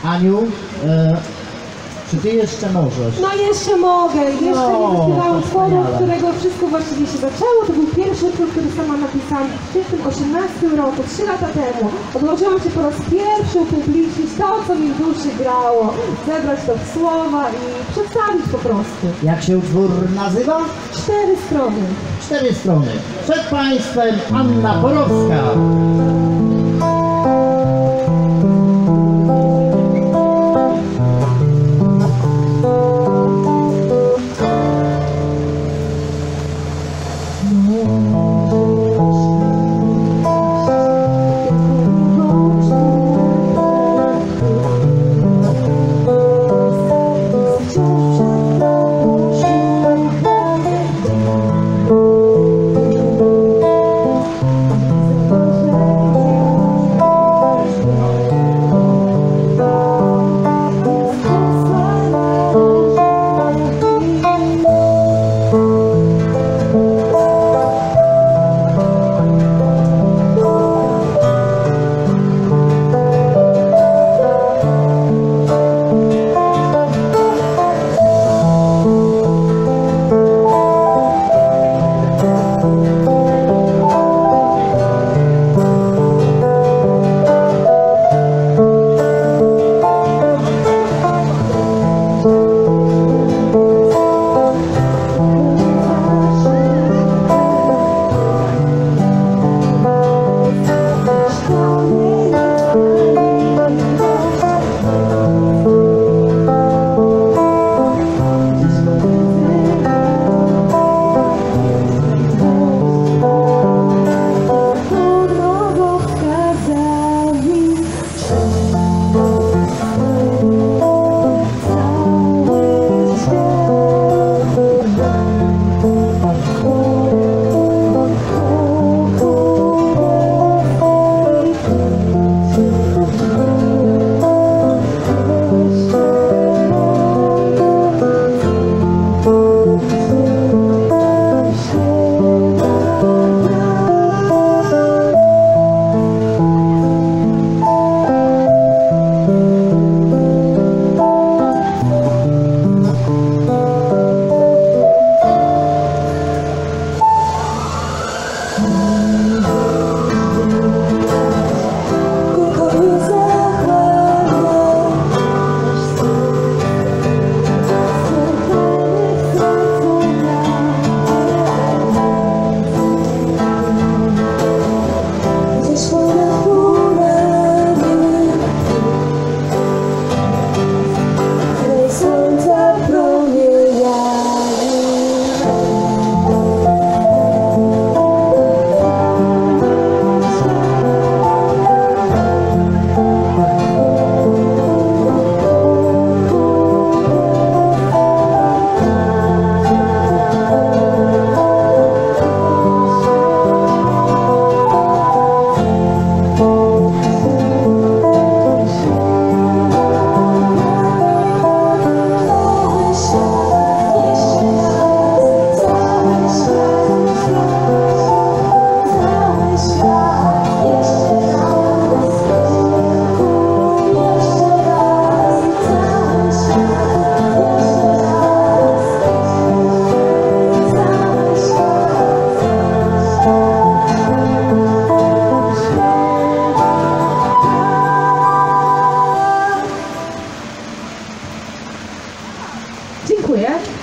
Aniu, czy ty jeszcze możesz? No jeszcze mogę, jeszcze nie wyśpiewałam utworu, od którego wszystko właściwie się zaczęło. To był pierwszy utwór, który sama napisałam w 2018 roku, 3 lata temu. Odważyłam się po raz pierwszy upublicznić to, co mi w duszy grało, zebrać to w słowa i przedstawić po prostu. Jak się utwór nazywa? 4 strony. 4 strony. Przed Państwem Anna Borowska. Dziękuję.